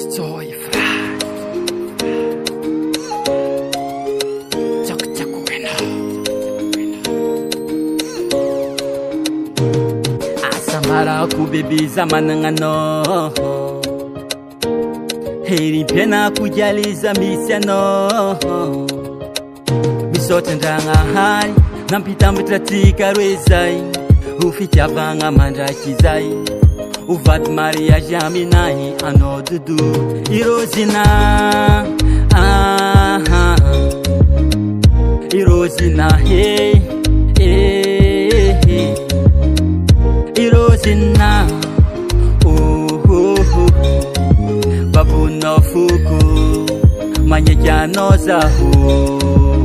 Soy fry. Chaku wena. Asambara kubebiza manangano. Heri pena kujaliza misiano. Misote ndanga hai. Nampita mtratika rwezai. Ufikia vanga mandrakizai. Uvat Maria Jaminai anodudu Irozina Irozina hey Irozina Babu no fuku Manyekano zahu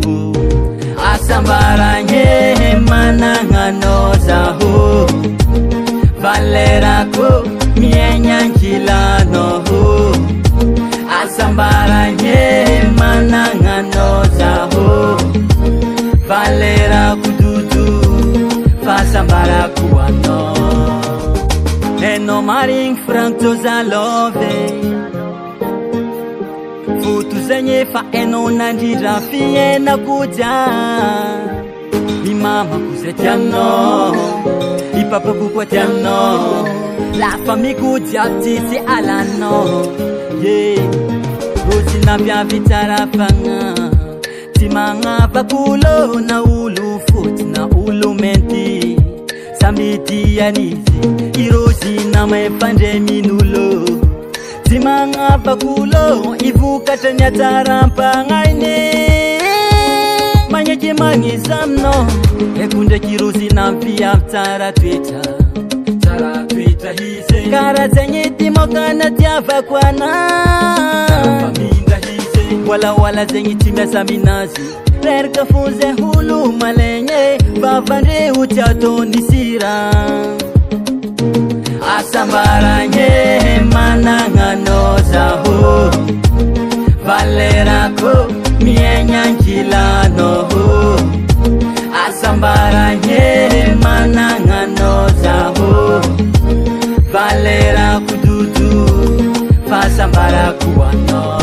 Asambara nye manangano zahu Valera ko mienya nkilano Asambara nye manangano zaho Valera kududu Fasambara kuano Eno maring franto za love Futu zenye fa eno nandira fie na kuja Imama kusetiano Papa kukwatiano La famille kudiati si alano Yeah Rosina vya vitara fanga Timanga bakulo na ulu foot na ulu menti Sambiti ya nizi Irosina maefande minulo Timanga bakulo Ivuka tanya tarampa ngaine Manyeki mangizamno Ekunde kiruzi na mpia tara Twitter hize Kara zenye timokana tiafa kwana Faminda hize Wala zenye timya saminazi Rerka funze hulu malenye Vavande uchato nisira Asambara nye manangano zaho Valera ko mienya nkilano Asambara nye manangano zaho Valera kududu Fasambara kuano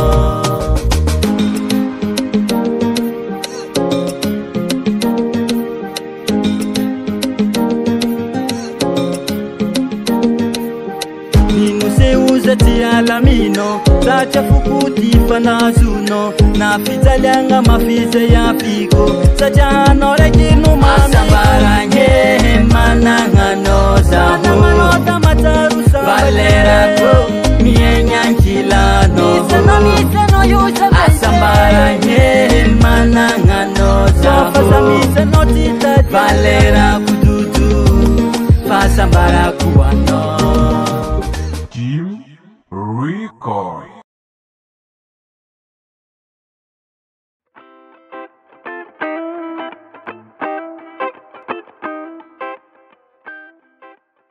Minuse uzati alamino Sacha fukuti fanazuno Na fitalianga mafize ya figo Sacha anore kinu mame Asambara nye manangano zaho Ana manota mataru